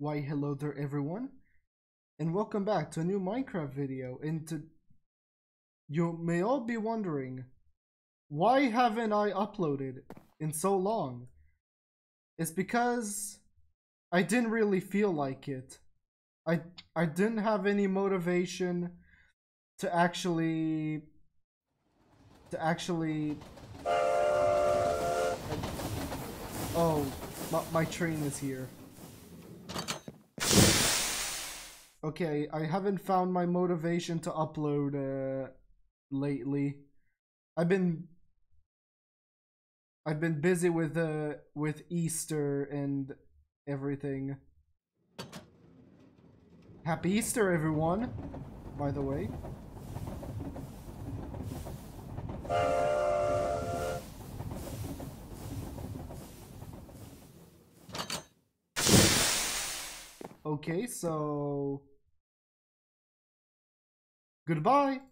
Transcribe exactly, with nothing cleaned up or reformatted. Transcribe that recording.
Why hello there everyone, and welcome back to a new Minecraft video. And to, you may all be wondering, why haven't I uploaded in so long? It's because I didn't really feel like it. I I didn't have any motivation to actually to actually oh my, my train is here. Okay, I haven't found my motivation to upload uh, lately. I've been I've been busy with uh with Easter and everything. Happy Easter, everyone! By the way. Okay, so goodbye.